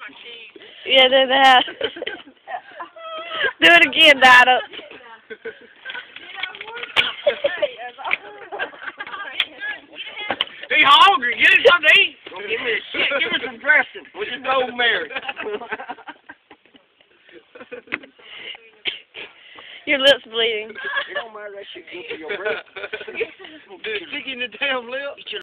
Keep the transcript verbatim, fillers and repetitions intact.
Yeah, do that. Do it again, Dada. He hungry. Get him something to eat. Don't give me a shit. Give me some dressing. With your old Mary. Your lips bleeding. It don't matter. That shit good for your breath. Stick in the damn lip.